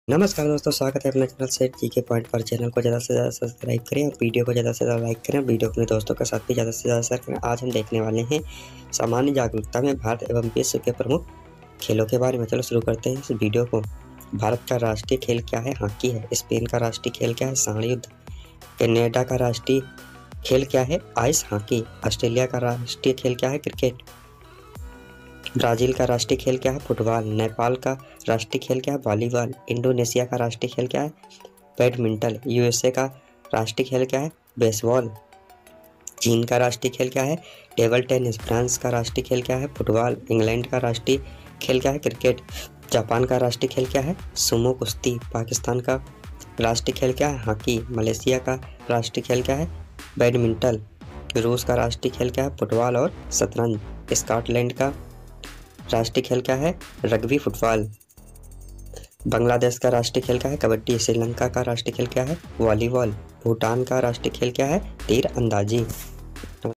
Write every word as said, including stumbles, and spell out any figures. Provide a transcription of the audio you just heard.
नमस्कार दोस्तों, स्वागत है अपने चैनल सेट जी के पॉइंट पर। चैनल को ज़्यादा से ज़्यादा सब्सक्राइब करें और वीडियो को ज़्यादा से ज़्यादा लाइक करें। वीडियो अपने दोस्तों के साथ भी ज़्यादा से ज़्यादा शेयर करें। आज हम देखने वाले हैं सामान्य जागरूकता में भारत एवं विश्व के प्रमुख खेलों के बारे में। चलो शुरू करते हैं इस वीडियो को। भारत का राष्ट्रीय खेल क्या है? हॉकी है। स्पेन का राष्ट्रीय खेल क्या है? सांड युद्ध। कनाडा का राष्ट्रीय खेल क्या है? Ice hockey. ऑस्ट्रेलिया का राष्ट्रीय खेल क्या है? क्रिकेट। ब्राज़ील का राष्ट्रीय खेल क्या है? फुटबॉल। नेपाल का राष्ट्रीय खेल क्या है? वॉलीबॉल। इंडोनेशिया का राष्ट्रीय खेल क्या है? बैडमिंटन। यूएसए का राष्ट्रीय खेल क्या है? बेसबॉल। चीन का राष्ट्रीय खेल क्या है? Table tennis. फ्रांस का राष्ट्रीय खेल क्या है? फुटबॉल। इंग्लैंड का राष्ट्रीय खेल क्या है? क्रिकेट। जापान का राष्ट्रीय खेल क्या है? सुमो कुश्ती। पाकिस्तान का राष्ट्रीय खेल क्या है? हॉकी। मलेशिया का राष्ट्रीय खेल क्या है? बैडमिंटन। रूस का राष्ट्रीय खेल क्या है? फुटबॉल और शतरंज। स्कॉटलैंड का राष्ट्रीय खेल क्या है? Rugby football. बांग्लादेश का राष्ट्रीय खेल क्या है? कबड्डी। श्रीलंका का राष्ट्रीय खेल क्या है? वॉलीबॉल। भूटान का राष्ट्रीय खेल क्या है? तीर अंदाजी।